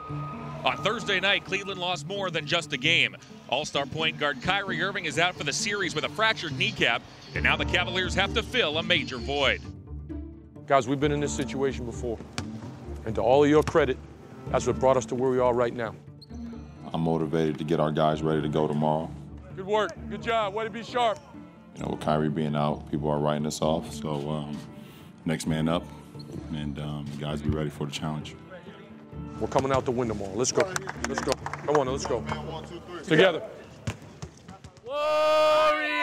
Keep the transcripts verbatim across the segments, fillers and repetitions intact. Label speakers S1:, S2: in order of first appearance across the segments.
S1: On Thursday night, Cleveland lost more than just a game. All-star point guard Kyrie Irving is out for the series with a fractured kneecap, and now the Cavaliers have to fill a major void.
S2: Guys, we've been in this situation before, and to all of your credit, that's what brought us to where we are right now.
S3: I'm motivated to get our guys ready to go tomorrow.
S2: Good work. Good job. Way to be sharp.
S3: You know, with Kyrie being out, people are writing us off, so um, next man up, and um, guys be ready for the challenge.
S2: We're coming out to win tomorrow. Let's go. Let's go. Come on, let's go. Together.
S1: Warriors!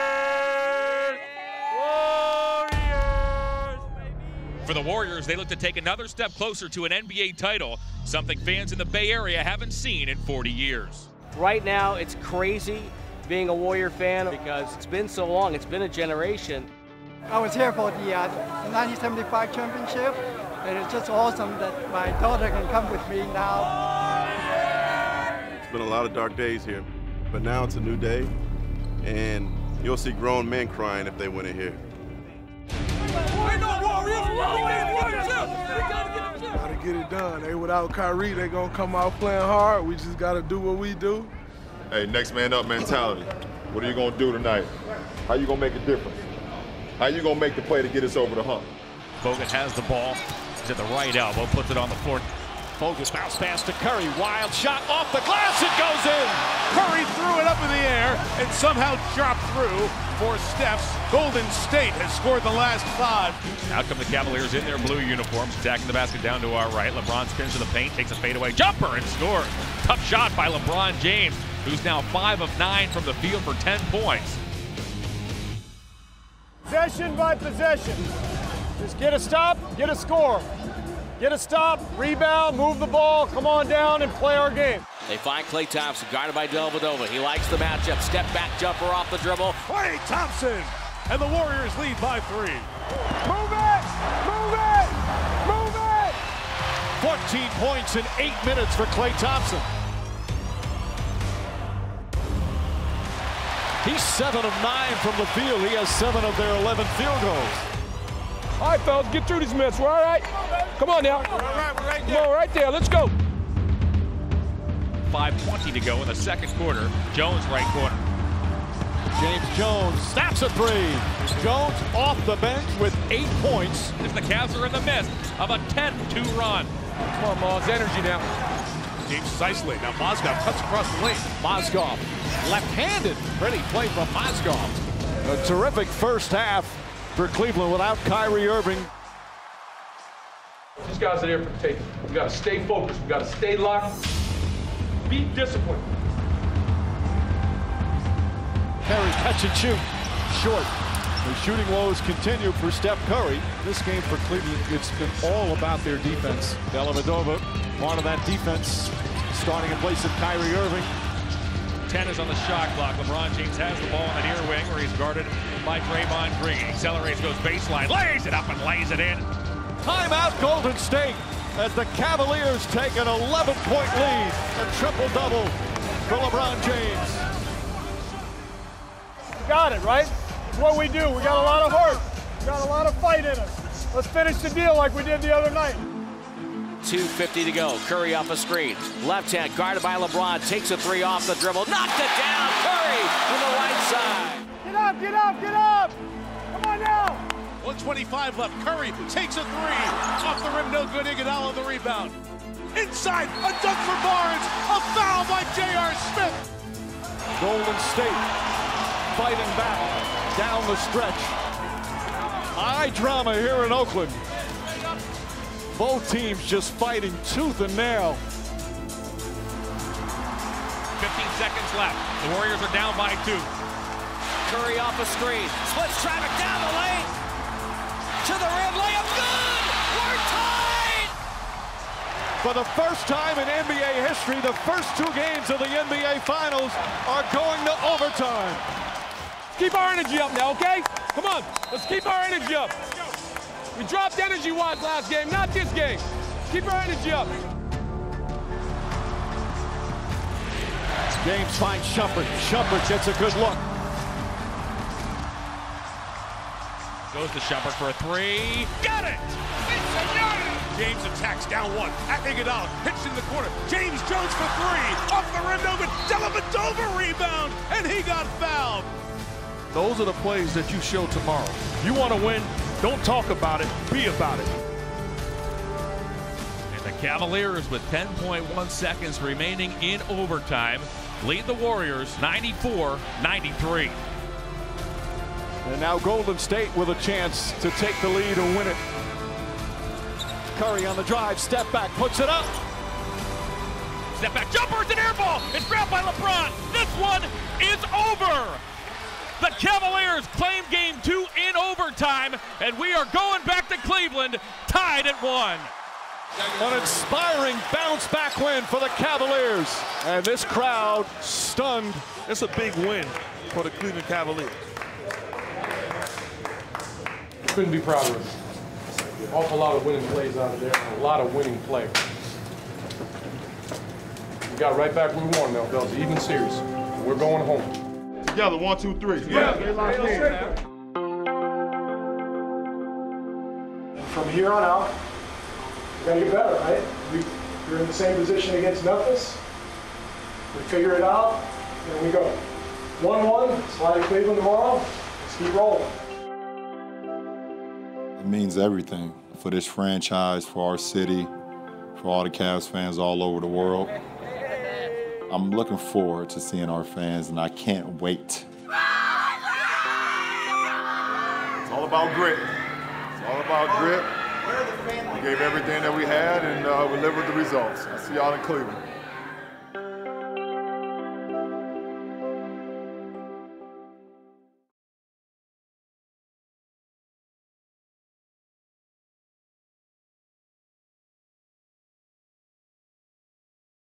S1: Warriors! For the Warriors, they look to take another step closer to an N B A title, something fans in the Bay Area haven't seen in forty years.
S4: Right now, it's crazy being a Warrior fan because it's been so long. It's been a generation.
S5: I was here for the uh, nineteen seventy-five championship, and it's just awesome that my daughter can come with me now.
S6: It's been a lot of dark days here, but now it's a new day, and you'll see grown men crying if they win it here.
S7: Gotta get it done. They without Kyrie, they gonna come out playing hard. We just gotta do what we do.
S8: Hey, next man up mentality. What are you gonna do tonight? How you gonna make a difference? How you gonna make the play to get us over the hump?
S1: Bogut has the ball. He's at the right elbow, puts it on the floor.
S9: Bogut bounce pass to Curry. Wild shot off the glass. It goes in. Curry threw it up in the air and somehow dropped through for Steph's. Golden State has scored the last five.
S1: Out come the Cavaliers in their blue uniforms, attacking the basket down to our right. LeBron spins to the paint, takes a fadeaway jumper, and scores. Tough shot by LeBron James, who's now five of nine from the field for ten points.
S9: Possession by possession. Just get a stop, get a score. Get a stop, rebound, move the ball, come on down and play our game.
S4: They find Klay Thompson, guarded by Dellavedova. He likes the matchup. Step back jumper off the dribble.
S9: Klay Thompson, and the Warriors lead by three. Move it! Move it! Move it! fourteen points in eight minutes for Klay Thompson. He's seven of nine from the field. He has seven of their eleven field goals.
S2: All right, fellas, get through these minutes. We're all right? Come on now.
S9: We're all right, we're right there.
S2: Come on, right there. Let's go.
S1: five twenty to go in the second quarter. Jones right corner.
S9: James Jones snaps a three. Jones off the bench with eight points.
S1: As the Cavs are in the midst of a ten two run.
S2: Come on, Mars. Energy now.
S9: James Sicely. Now Mozgov cuts across the lane. Mozgov left-handed. Pretty play from Mozgov. A terrific first half for Cleveland without Kyrie Irving.
S2: These guys are there for the taking. We got to stay focused. We got to stay locked. Be disciplined.
S9: Curry catch and shoot. Short. The shooting woes continue for Steph Curry. This game for Cleveland, it's been all about their defense. Dellavedova, part of that defense, starting in place of Kyrie Irving.
S1: ten is on the shot clock. LeBron James has the ball on the near wing where he's guarded by Draymond Green. Accelerates, goes baseline, lays it up and lays it in.
S9: Timeout Golden State as the Cavaliers take an eleven point lead. A triple-double for LeBron James.
S5: We got it, right? It's what we do. We got a lot of heart. We got a lot of fight in us. Let's finish the deal like we did the other night.
S4: two fifty to go. Curry off a screen. Left hand guarded by LeBron. Takes a three off the dribble. Knocked it down. Curry on the right side.
S5: Get up, get up, get up. Come on now.
S9: one twenty-five left. Curry takes a three. Off the rim, no good. Iguodala the rebound. Inside, a dunk for Barnes. A foul by J R Smith. Golden State fighting back down the stretch. High drama here in Oakland. Both teams just fighting tooth and nail.
S1: fifteen seconds left. The Warriors are down by two.
S4: Curry off a screen. Splits traffic down the lane. To the rim. Layup good. We're tied.
S9: For the first time in N B A history, the first two games of the N B A Finals are going to overtime.
S2: Keep our energy up now, okay? Come on. Let's keep our energy up. We dropped energy-wise last game, not this game. Keep our energy up.
S9: James finds Shumpert. Shumpert gets a good look.
S1: Goes to Shumpert for a three. Got it!
S9: James attacks down one at Iguodala. Hits in the corner. James Jones for three. Off the rim, no good. Dellavedova rebound, and he got fouled.
S10: Those are the plays that you show tomorrow. You want to win, don't talk about it, be about it.
S1: And the Cavaliers, with ten point one seconds remaining in overtime, lead the Warriors ninety-four ninety-three.
S10: And now Golden State with a chance to take the lead and win it. Curry on the drive, step back, puts it up.
S1: Step back, jumper, it's an air ball. It's grabbed by LeBron. This one is over. The Cavaliers claim game two in overtime, and we are going back to Cleveland, tied at one.
S10: An inspiring bounce back win for the Cavaliers. And this crowd stunned.
S11: It's a big win for the Cleveland Cavaliers.
S2: Couldn't be prouder of it. An awful lot of winning plays out of there, and a lot of winning play. We got right back where we wanted now, fellas. Even series. We're going home.
S8: Together, one, two, three.
S2: Yeah.
S8: Yeah.
S12: From here on out, we gotta get better, right? We, we're in the same position against Memphis. We figure it out, and we go. one one, slide to Cleveland tomorrow. Let's keep rolling.
S3: It means everything for this franchise, for our city, for all the Cavs fans all over the world. I'm looking forward to seeing our fans, and I can't wait.
S8: It's all about grit. It's all about grit. We gave everything that we had, and uh, we delivered the results. I'll see y'all in Cleveland.